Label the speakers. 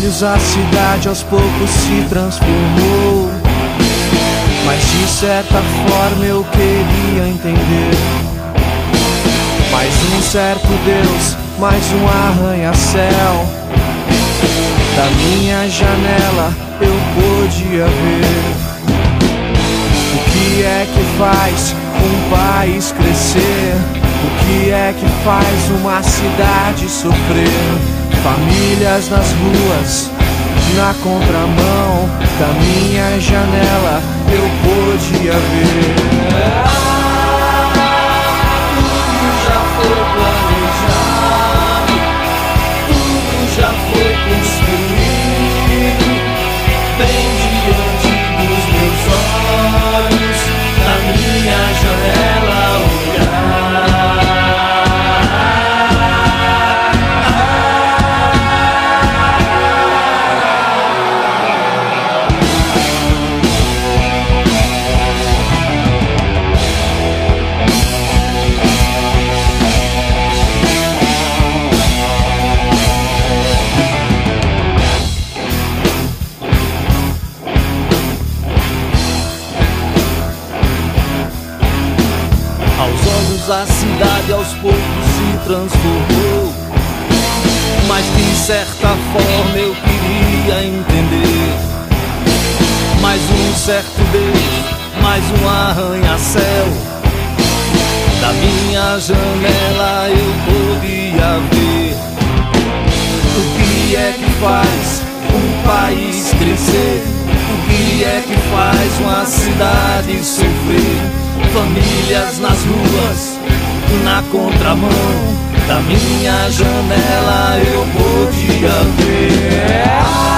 Speaker 1: olhos a cidade aos poucos se transformou, mas de certa forma eu queria entender. Mais um certo Deus, mais um arranha-céu. Da minha janela eu podia ver o que é que faz um país crescer, o que é que faz uma cidade sofrer. Famílias nas ruas, na contramão. Da minha janela eu podia ver.
Speaker 2: Tudo já foi planejado, tudo já foi construído, bem diante dos meus olhos, na minha janela olhar. A cidade aos poucos se transformou, mas de certa forma eu queria entender. Mais um certo Deus, mais um arranha-céu. Da minha janela eu podia ver o que é que faz um país crescer, o que é que faz uma cidade sofrer. Famílias nas ruas, na contramão. Da minha janela eu podia ver